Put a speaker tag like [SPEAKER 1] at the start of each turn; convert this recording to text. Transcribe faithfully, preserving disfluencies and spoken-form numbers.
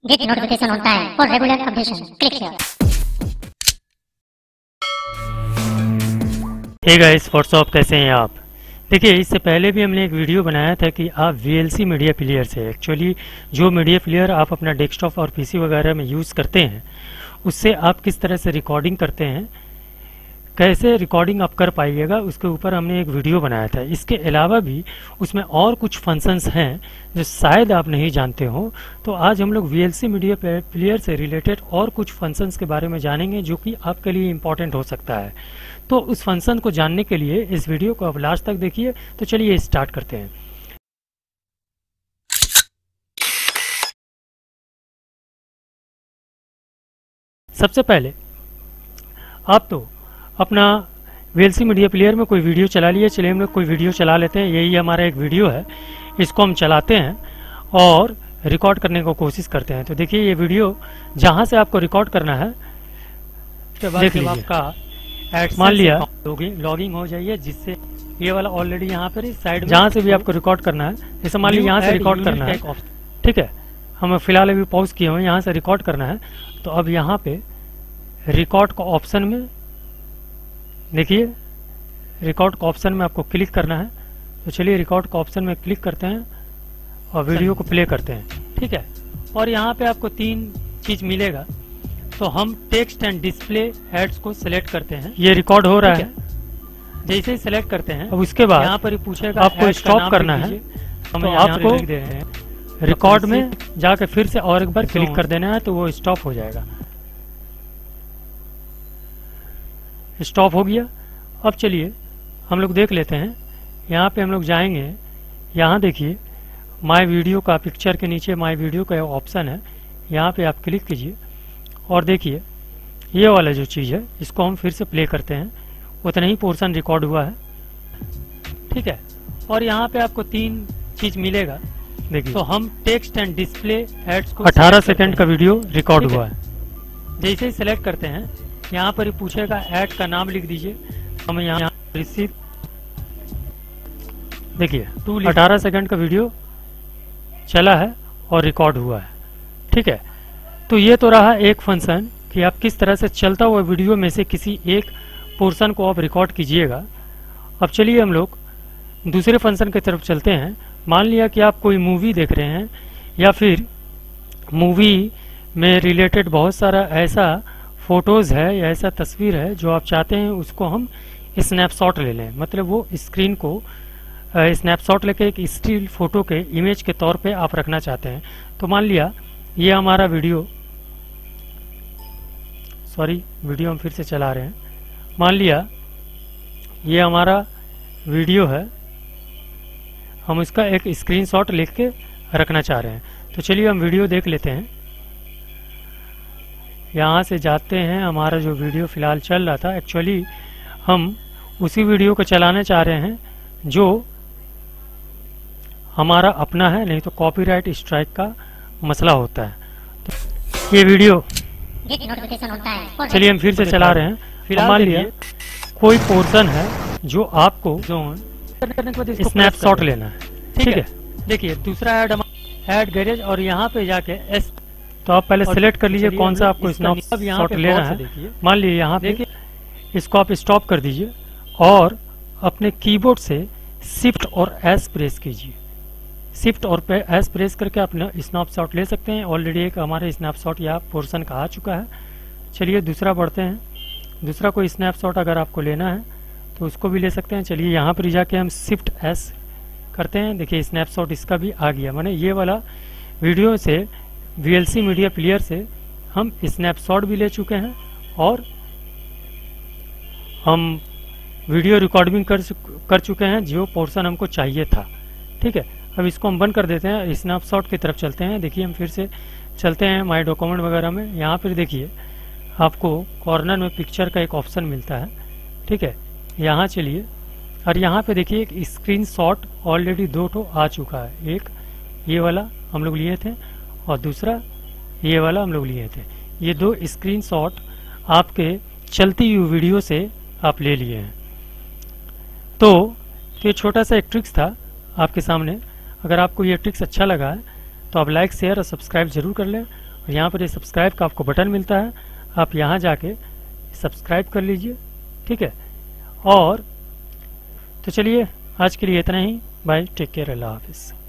[SPEAKER 1] Get notification on time for regular updation. Click here.
[SPEAKER 2] Hey guys, WhatsApp, कैसे हैं आप? देखिए, इससे पहले भी हमने एक वीडियो बनाया था कि आप V L C media player से एक्चुअली जो मीडिया प्लेयर आप अपना डेस्कटॉप और पीसी वगैरह में यूज़ करते हैं उससे आप किस तरह से रिकॉर्डिंग करते हैं, कैसे रिकॉर्डिंग आप कर पाइएगा, उसके ऊपर हमने एक वीडियो बनाया था। इसके अलावा भी उसमें और कुछ फंक्शंस हैं जो शायद आप नहीं जानते हो। तो आज हम लोग V L C media player से रिलेटेड और कुछ फंक्शंस के बारे में जानेंगे जो कि आपके लिए इम्पोर्टेंट हो सकता है। तो उस फंक्शन को जानने के लिए इस वीडियो को आप लास्ट तक देखिए। तो चलिए स्टार्ट करते हैं। सबसे पहले आप तो अपना V L C media player में कोई वीडियो चला लिए। चलिए हम लोग कोई वीडियो चला लेते हैं। यही हमारा एक वीडियो है, इसको हम चलाते हैं और रिकॉर्ड करने को कोशिश करते हैं। तो देखिए, ये वीडियो जहां से आपको रिकॉर्ड करना है देख लीजिए। आपका मान लिया लॉगिंग हो जाइए, जिससे ये वाला ऑलरेडी यहाँ पर साइड जहाँ से भी आपको रिकॉर्ड करना है, जैसे मान लिया यहाँ से रिकॉर्ड करना है, ठीक है। हम फिलहाल अभी पॉज किए हुए, यहाँ से रिकॉर्ड करना है। तो अब यहाँ पे रिकॉर्ड का ऑप्शन में देखिए, रिकॉर्ड का ऑप्शन में आपको क्लिक करना है। तो चलिए रिकॉर्ड का ऑप्शन में क्लिक करते हैं और वीडियो को प्ले करते हैं, ठीक है। और यहाँ पे आपको तीन चीज मिलेगा। तो हम टेक्स्ट एंड डिस्प्ले एड्स को सिलेक्ट करते हैं। ये रिकॉर्ड हो रहा है, जैसे ही सिलेक्ट करते हैं अब उसके बाद यहाँ पर पूछेगा आपको स्टॉप करना है। तो आपको रिकॉर्ड में जाके फिर से और एक बार क्लिक कर देना है, तो वो स्टॉप हो जाएगा। स्टॉप हो गया। अब चलिए हम लोग देख लेते हैं। यहाँ पे हम लोग जाएंगे, यहाँ देखिए माय वीडियो का पिक्चर के नीचे माय वीडियो का ऑप्शन है, यहाँ पे आप क्लिक कीजिए और देखिए ये वाला जो चीज़ है इसको हम फिर से प्ले करते हैं। उतना ही पोर्शन रिकॉर्ड हुआ है, ठीक है। और यहाँ पे आपको तीन चीज मिलेगा। देखिए, तो हम टेक्स्ट एंड डिस्प्ले एड्स को अठारह सेकंड का वीडियो रिकॉर्ड हुआ है। जैसे ही सिलेक्ट करते हैं, यहाँ पर ही पूछेगा ऐड का नाम लिख दीजिए। हम यहाँ रिसीव देखिए अठारह सेकंड का वीडियो चला है और रिकॉर्ड हुआ है, ठीक है। तो ये तो रहा एक फंक्शन कि आप किस तरह से चलता हुआ वीडियो में से किसी एक पोर्शन को आप रिकॉर्ड कीजिएगा। अब चलिए हम लोग दूसरे फंक्शन की तरफ चलते हैं। मान लिया कि आप कोई मूवी देख रहे हैं या फिर मूवी में रिलेटेड बहुत सारा ऐसा फोटोज है या ऐसा तस्वीर है जो आप चाहते हैं उसको हम स्नैपशॉट ले लें। मतलब वो स्क्रीन को स्नैपशॉट लेके एक स्टिल फोटो के इमेज के तौर पे आप रखना चाहते हैं। तो मान लिया ये हमारा वीडियो सॉरी वीडियो हम फिर से चला रहे हैं। मान लिया ये हमारा वीडियो है, हम इसका एक स्क्रीनशॉट लेके के रखना चाह रहे हैं। तो चलिए हम वीडियो देख लेते हैं। यहाँ से जाते हैं, हमारा जो वीडियो फिलहाल चल रहा था एक्चुअली हम उसी वीडियो को चलाना चाह रहे हैं जो हमारा अपना है, नहीं तो कॉपीराइट स्ट्राइक का मसला होता है। तो ये वीडियो चलिए हम फिर से चला रहे हैं। फिलहाल मान लिया कोई पोर्शन है जो आपको स्नैपशॉट लेना है, ठीक है। देखिए दूसरा ऐड ऐड गैरेज और यहाँ पे जाके एस, तो आप पहले सिलेक्ट कर लीजिए कौन सा आपको स्नैपशॉट लेना है। मान लीजिए यहाँ पे इसको आप स्टॉप कर दीजिए और अपने कीबोर्ड से शिफ्ट और एस प्रेस कीजिए। शिफ्ट और एस प्रेस करके अपना स्नैपशॉट ले सकते हैं। ऑलरेडी एक हमारे स्नैपशॉट या पोर्शन का आ चुका है। चलिए दूसरा बढ़ते हैं। दूसरा कोई स्नैपशॉट अगर आपको लेना है तो उसको भी ले सकते हैं। चलिए यहाँ पर जाके हम शिफ्ट एस करते हैं। देखिए स्नैपशॉट इसका भी आ गया। माने ये वाला वीडियो से V L C media player से हम स्नैपशॉट भी ले चुके हैं और हम वीडियो रिकॉर्डिंग कर कर चुके हैं जो पोर्शन हमको चाहिए था, ठीक है। अब इसको हम बंद कर देते हैं, स्नैपशॉट की तरफ चलते हैं। देखिए हम फिर से चलते हैं माय डॉक्यूमेंट वगैरह में। यहाँ पर देखिए आपको कॉर्नर में पिक्चर का एक ऑप्शन मिलता है, ठीक है। यहाँ चलिए और यहाँ पे देखिए एक स्क्रीनशॉट ऑलरेडी दो ठो आ चुका है। एक ये वाला हम लोग लिए थे और दूसरा ये वाला हम लोग लिए थे। ये दो स्क्रीनशॉट आपके चलती हुई वीडियो से आप ले लिए हैं। तो ये छोटा सा एक ट्रिक्स था आपके सामने। अगर आपको ये ट्रिक्स अच्छा लगा है तो आप लाइक शेयर और सब्सक्राइब जरूर कर लें और यहाँ पर ये सब्सक्राइब का आपको बटन मिलता है, आप यहाँ जाके सब्सक्राइब कर लीजिए, ठीक है। और तो चलिए आज के लिए इतना ही, बाय, टेक केयर, अल्लाह हाफिज़।